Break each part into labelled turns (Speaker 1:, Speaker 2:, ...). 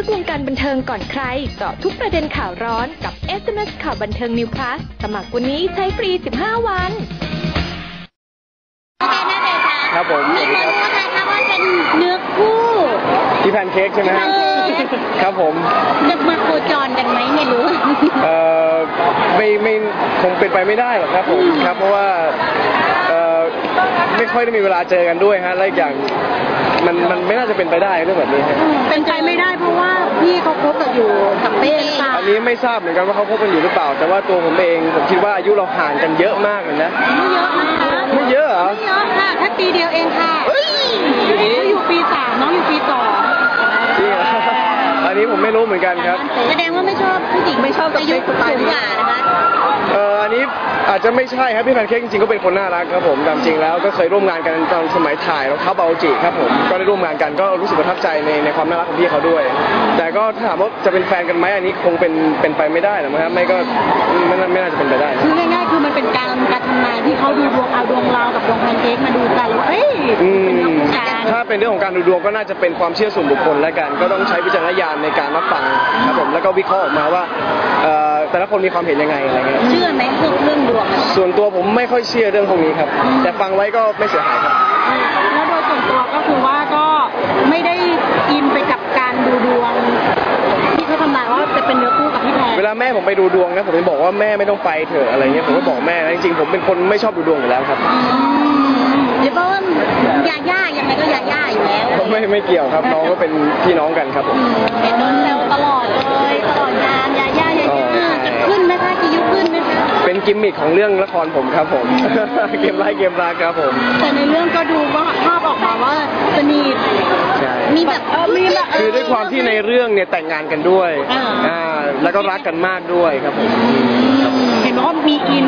Speaker 1: กวงการบันเทิงก่อนใครเจาะทุกประเด็นข่าวร้อนกับ SMS ข่าวบันเทิง New Plus สมัครวันนี้ใช้ฟรี15 วัน
Speaker 2: ครับผม
Speaker 3: มีคนรู้ไหมคะว่าเป็นเนื้อคู่
Speaker 2: พี่แพนเค้กใช่ไหมครับผม
Speaker 3: นึกมาโคจรกันไหมไม่รู้
Speaker 2: ไม่คงเป็นไปไม่ได้หรอกครับผมครับเพราะว่าไม่ค่อยได้มีเวลาเจอกันด้วยฮะและอีกอย่างมันไม่น่าจะเป็นไปได้เรื่องแบบนี้
Speaker 3: เป็นไปไม่ได้เพราะว่าพี่เขาคบกับอยู่กับเป้ค่ะ
Speaker 2: อันนี้ไม่ทราบเหมือนกันว่าเขาคบกันอยู่หรือเปล่าแต่ว่าตัวผมเองผมคิดว่าอายุเราห่างกันเยอะมากเลยนะ
Speaker 3: ไม่เยอะนะคะ
Speaker 2: ไม่เยอะเหรอ
Speaker 3: ไม่เยอะค่ะแค่ปีเดียวเองค่ะเขาอยู่ปี 3น้องอยู่ปี 2
Speaker 2: จริงเหรออันนี้ผมไม่รู้เหมือนกันครับ
Speaker 3: แสดงว่าไม่ชอบผู้หญิงไม่ชอบอายุสูงกว่านะคะ
Speaker 2: อันนี้อาจจะไม่ใช่ครับพี่แพนเค้กจริงๆก็เป็นคนน่ารักครับผมตามจริงแล้วก็เคยร่วมงานกันตอนสมัยถ่ายรองเท้าเบาจิครับผมก็ได้ร่วมงานกันก็รู้สึกประทับใจในความน่ารักของพี่เขาด้วยแต่ก็ถ้าถามว่าจะเป็นแฟนกันไหมอันนี้คงเป็นไปไม่ได้หรอกครับไม่ก็ไม่น่าจะเป็นไปได้
Speaker 3: คือง่ายๆคือมันเป็นการทำนายที่เขาดูดวงเอาดวงเรากับดวงแพนเค้กมาดูกันว่า
Speaker 2: ถ้าเป็นเรื่องของการดูดวงก็น่าจะเป็นความเชื่อส่วนบุคคลและกันก็ต้องใช้วิจารณญาณในการรับฟังครับผมแล้วก็วิเคราะห์ออกมาว่าแต่ละคนมีความเห็นยังไงอะไรเงี้ย
Speaker 3: เชื่อไหมเรื่องดวง
Speaker 2: ส่วนตัวผมไม่ค่อยเชื่อเรื่องพวกนี้ครับแต่ฟังไว้ก็ไม่เสียหายครับ
Speaker 3: แล้วโดยส่วนตัวก็คือว่าก็ไม่ได้อินไปกับการดูดวงที่เขาทำนายว่าจะเป็นเนื้อคู่กับพี่แพน
Speaker 2: เวลาแม่ผมไปดูดวงนะผมจะบอกว่าแม่ไม่ต้องไปเถอะอะไรเงี้ยผมก็บอกแม่นะจริงๆผมเป็นคนไม่ชอบดูดวงอยู่แล้วครับ
Speaker 3: หรือเพราะว่ายาย่ายังไงก็ยาย่าอยู่แล้ว
Speaker 2: ไม่เกี่ยวครับน้องก็เป็นพี่น้องกันครับผม
Speaker 3: เห็นโดนแซวตลอดเลยตลอดงานยาย่าจะขึ้นไหมคะกี่ยุคขึ้นไหมคะ
Speaker 2: เป็นกิมมิคของเรื่องละครผมครับผมเกมไล่เกมรักครับผม
Speaker 3: แต่ในเรื่องก็ดูว่าภาพออกมาว่าสนิทมีแบบ
Speaker 2: คือด้วยความที่ในเรื่องเนี่ยแต่งงานกันด้วยแล้วก็รักกันมากด้วยครับผม
Speaker 3: เห็นว่ามีอิน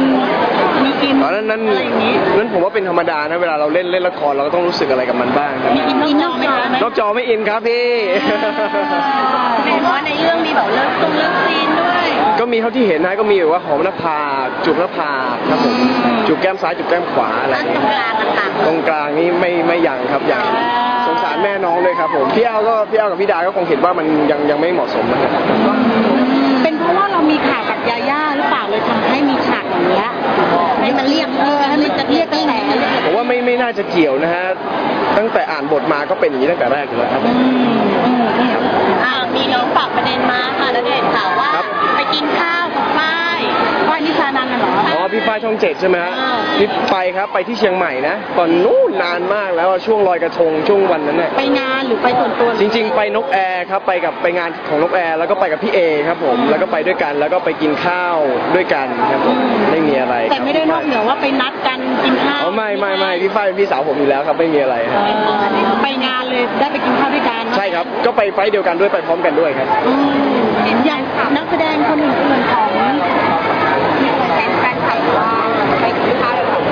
Speaker 2: นั้นผมว่าเป็นธรรมดานะเวลาเราเล่นละครเราก็ต้องรู้สึกอะไรกับมันบ้าง
Speaker 3: มีอินนอกจอไหม
Speaker 2: นอกจอไม่อินครับพี่
Speaker 3: เห็นว่าในเรื่องมีแบบเลิฟซีนด้วย
Speaker 2: ก็มีเท่าที่เห็นนะก็มีแบบว่าหอมหน้าผากจูบหน้าผากครับผมจูบแก้มซ้ายจูบแก้มขวาอะไรตรงกลางนี่ไม่ยังครับยังสงสารแม่น้องเลยครับผมพี่แอลกับพี่ดาก็คงเห็นว่ามันยังไม่เหมาะสมนะครับ
Speaker 3: เป็นเพราะว่าเรามีข่าวกับยาย่าหรือเปล่าเลยทำให้มีฉากอย่างเงี้ยให้มันเรียกให้มันจะเรียกตั้งแต่
Speaker 2: ผมว่าไม่น่าจะเกี่ยวนะฮะตั้งแต่อ่านบทมาก็เป็นอย่างนี้ตั้งแต่แรกอยู่แล้วครับ
Speaker 3: มีน้องฝากประเด็นมาค่ะแล้วเห็นข่าวว่าไปกินข้าวกับฝ้ายนิชานันท์เหรอ
Speaker 2: อ๋อพี่ฝ้ายช่อง 7ใช่ไหมฮะนี่ไปครับไปที่เชียงใหม่นะตอนนู้นนานมากแล้วช่วงลอยกระทงช่วงวันนั้นน่ะ
Speaker 3: ไปงานหรือไปส่วนตัว
Speaker 2: จริงๆไปนกแอร์ครับไปงานของนกแอร์แล้วก็ไปกับพี่เอครับผมแล้วก็ไปด้วยกันแล้วก็ไปกินข้าวด้วยกันครับผมไม่มีอะไร
Speaker 3: แต่ไม่ได้นอกเหนือว่าไปนัดกันกินข้าว
Speaker 2: ไม่พี่ฝ้ายเป็นพี่สาวผมอยู่แล้วครับไม่มีอะไร
Speaker 3: ไปงานเลยได้ไปกินข้าวด้วยกัน
Speaker 2: ใช่ครับก็ไปไฟเดียวกันด้วยไปพร้อมกันด้วยครับ
Speaker 3: เห็นอย่างนักแสดงคนอื่นๆของแฟนคลับว่าไปกินข้าวกับ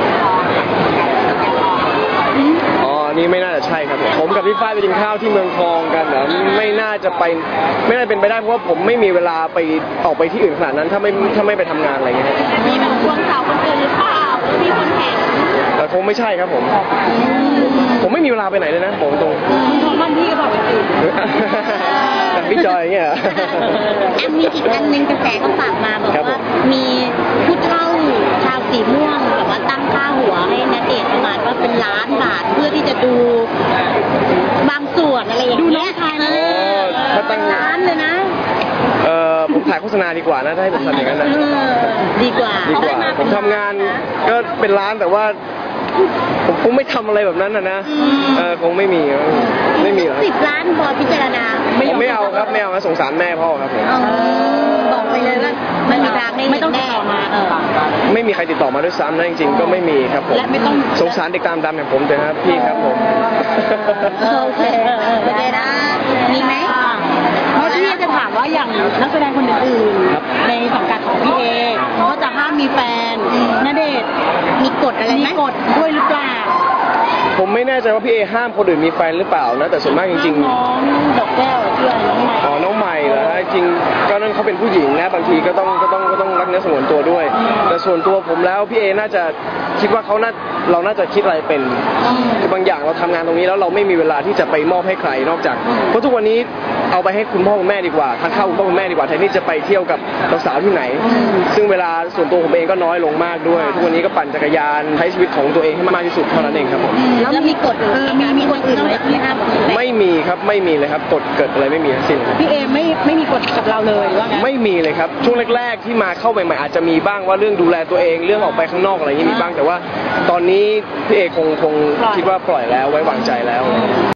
Speaker 2: นี่ไม่น่าจะใช่ครับผมกับพี่ฝ้ายไปกินข้าวที่เมืองทองกันนะไม่น่าจะเป็นไปได้เพราะว่าผมไม่มีเวลาไปออกไปที่อื่นขนาดนั้นถ้าไม่ไปทำงานอะไรเงี้ย
Speaker 3: มีแบบควงสาวคนอื่นหรือเปล่ามีคนเห็น
Speaker 2: แต่คงไม่ใช่ครับผมไม่มีเวลาไปไหนเลยนะบอกตรง
Speaker 3: บ้านพี่ก็บอกไปสิ
Speaker 2: แต่พี่จอยเงี้ย
Speaker 3: มีอีกอันนึงกระแสก็ฝากมาบอกว่ามีผู้เฒ่าชาวสีม่วงแบบว่าตั้งค่าหัวให้ณเดชน์ประมาณว่าเป็นล้านบาทเพื่อที่จะดูบางส่วนอะไรอย่างเงี้ยดูน้องชายนะถ้าตั้งล้านเลยนะ
Speaker 2: ผมถ่ายโฆษณาดีกว่านะถ้าให้ผมทำอย่างนั้นนะ
Speaker 3: ดีกว่า
Speaker 2: ผมทำงานก็เป็นล้านแต่ว่าผมคงไม่ทำอะไรแบบนั้นนะคงไม่มีหรอก
Speaker 3: 10 ล้านพอพิจารณา
Speaker 2: ไม่เอาครับไม่เอาสงสารแม่พ่อครับผม
Speaker 3: บอกไปเลยว่าไม่มีทางไม่ต้องติดต่อมา
Speaker 2: ไม่มีใครติดต่อมาด้วยซ้ำนะจริงๆก็ไม่มีครับผมสงสารเด็กตามดำอย่างผมเลยครับพี่ครับผม
Speaker 3: โอเคนะมีไหมเพราะที่จะถามว่าอย่างนักแสดงคนอื่นๆในสังกัดของพี่เอเขาจะห้ามมีแฟนณเดชน์มีกฎอะไรไหมมีกฎด้วยหรือเปล่า
Speaker 2: ผมไม่แน่ใจว่าพี่เอห้ามคนอื่นมีแฟนหรือเปล่านะแต่ส่วนมากจริงๆ
Speaker 3: น้องดอกแก้วชื่ออะไรน้องใหม่
Speaker 2: น้องใหม่เหรอจริงก็นั่นเขาเป็นเป็นผู้หญิงนะบางทีก็ต้องรักเนื้อสงวนตัวด้วยแต่ส่วนตัวผมแล้วพี่เอน่าจะคิดว่าเราน่าจะคิดอะไรเป็นคือบางอย่างเราทำงานตรงนี้แล้วเราไม่มีเวลาที่จะไปมอบให้ใครนอกจากเพราะทุกวันนี้เอาไปให้คุณพ่อคุณแม่ดีกว่าทานข้าวคุณพ่อคุณแม่ดีกว่าแทนที่จะไปเที่ยวกับสาวๆที่ไหนซึ่งเวลาส่วนตัวผมเองก็น้อยลงมากด้วยทุกวันนี้ก็ปั่นจักรยานใช้ชีวิตของตัวเองให้มากที่สุดเท่านั้นเองครับผม
Speaker 3: แล้วมีกฎมีคนอื่นไหมที่ห้าม
Speaker 2: ไม่มีครับไม่มีเลยครับกฎเกิดอะไรไม่มีทั้งสิ้น
Speaker 4: พี่เอไม่มีกฎกับเราเลยว่างั้น
Speaker 2: ไม่มีเลยครับช่วงแรกๆที่มาเข้าใหม่ๆอาจจะมีบ้างว่าเรื่องดูแลตัวเองเรื่องออกไปข้างนอกอะไรอย่างนี้มีบ้างแต่ว่าตอนนี้พี่เอคงคิดว่าปล่อยแล้วไว้วางใจแล้ว